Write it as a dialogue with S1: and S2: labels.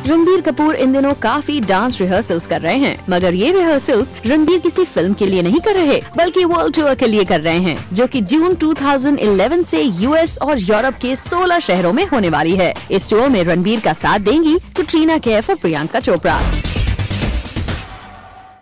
S1: रणबीर कपूर इन दिनों काफी dance rehearsals कर रहे हैं, मगर ये रिहर्सल्स रणबीर किसी फिल्म के लिए नहीं कर रहे बल्कि वर्ल्ड टूर के लिए कर रहे हैं, जो कि जून 2011 से यूएस और यूरोप के 16 शहरों में होने वाली है। इस टूर में रणबीर का साथ देंगी कैटरीना कैफ और प्रियंका चोपड़ा।